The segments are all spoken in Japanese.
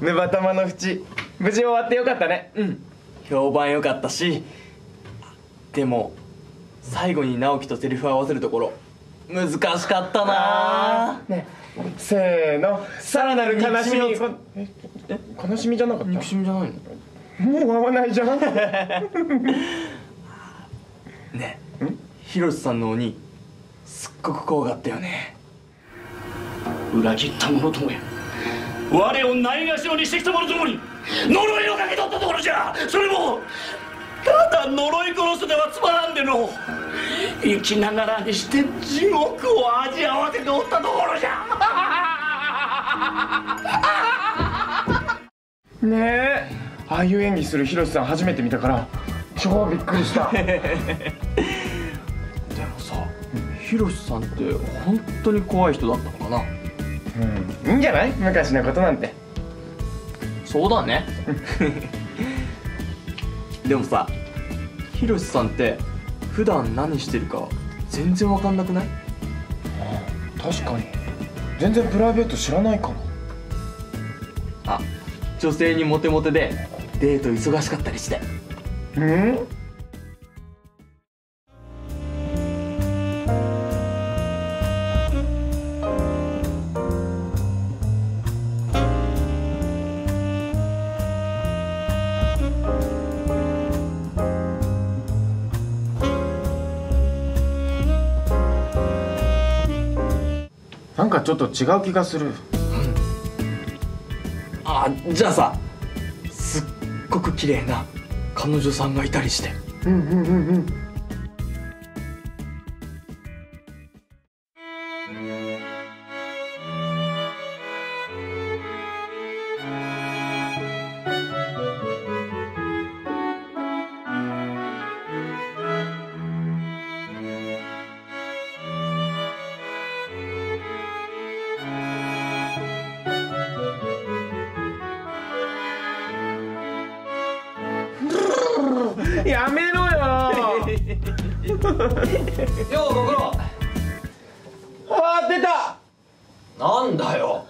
沼玉の淵無事終わってよかったね。 うん、評判良かったし、でも最後に直樹とセリフを合わせるところ難しかったなね、せーの、さらなる悲しみを。悲しみじゃなかった？ 憎しみじゃないの？ もう合わないじゃん。 ねえ、ヒロシさんの鬼すっごく怖かったよね。 裏切った者どもや、我をないがしろにしてきた者どもに呪いをかけ取ったところじゃ。それもただ呪い殺すではつまらんでの、生きながらにして地獄を味わわせておったところじゃ。 ねえ、ああいう演技するヒロシさん初めて見たから超びっくりした。 でもさ、ヒロシさんって本当に怖い人だったのかな？ いいんじゃない？昔のことなんて。 そうだね。でもさ、ヒロシさんって普段何してるか全然わかんなくない？ 確かに全然プライベート知らないかも。 あ、女性にモテモテでデート忙しかったりして。 なんかちょっと違う気がする。 あ、じゃあさ、すっごく綺麗な彼女さんがいたりして。 やめろよ。 ようご苦労。 あー、出た。 なんだよ。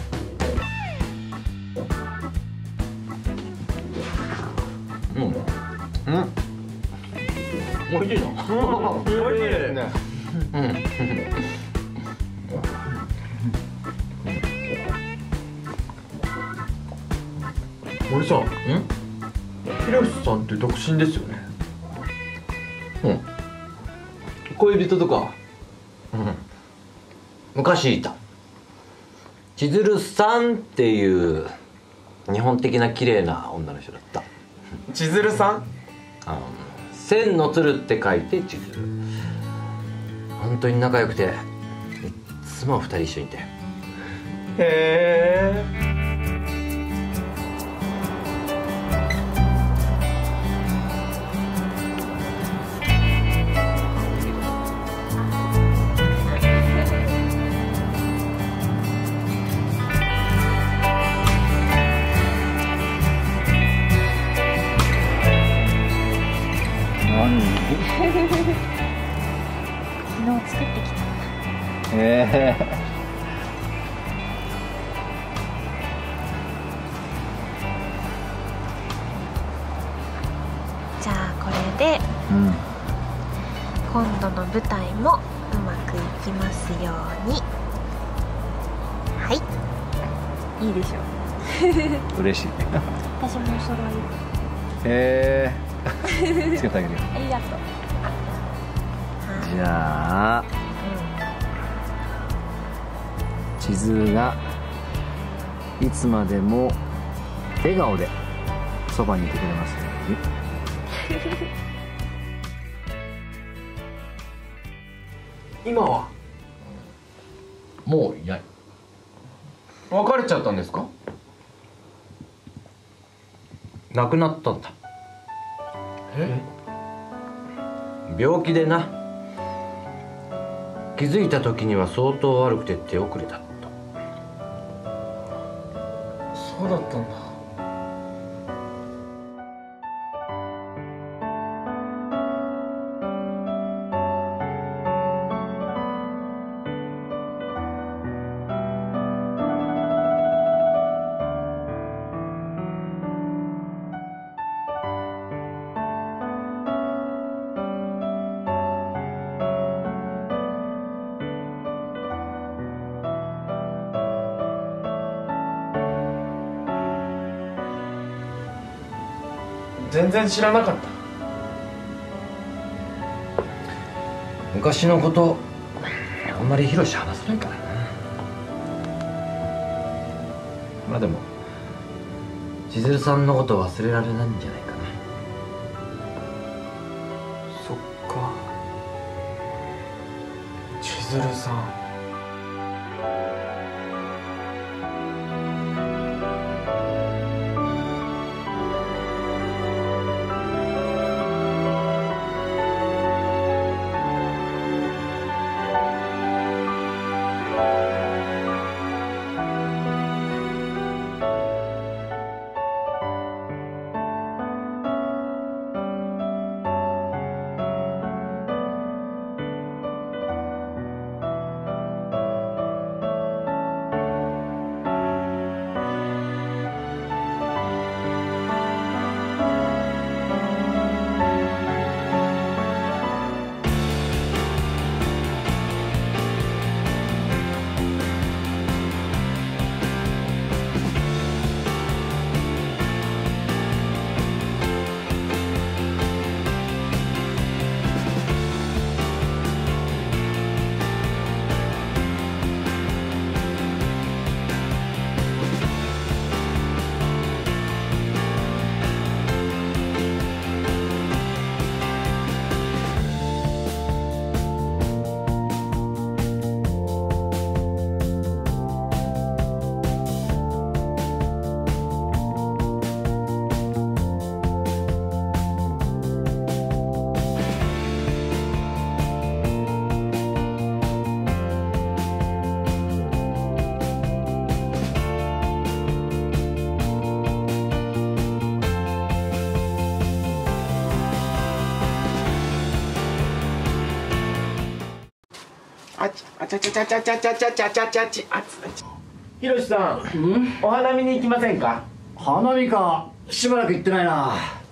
おいしいな。 おいしいですね。 俺さ、ヒロシさんって独身ですよね。 恋人とか。昔いた千鶴さんっていう日本的な綺麗な女の人だった。 千鶴さん？ 千の鶴って書いて千鶴。本当に仲良くていっつも二人一緒にいて。 へえ。 昨日作ってきた。じゃあこれで、今度の舞台もうまくいきますように。はい、いいでしょう。 嬉しい。 私もお揃い。 つけてあげるよ。 ありがとう。 じゃあ、地図がいつまでも笑顔でそばにいてくれますように。 今はもういない。 別れちゃったんですか？ 亡くなったんだ。病気でな。気づいた時には相当悪くて手遅れだった。 そうだったんだ。 全然知らなかった。 昔のことあんまりヒロシ話さないからな。まあでも千鶴さんのこと忘れられないんじゃないかな。 そっか。 千鶴さん。あちあちゃちゃちゃちゃちゃちゃちゃちゃちゃちゃちあち。ひろしさん、お花見に行きませんか？ 花見か、しばらく行ってないな。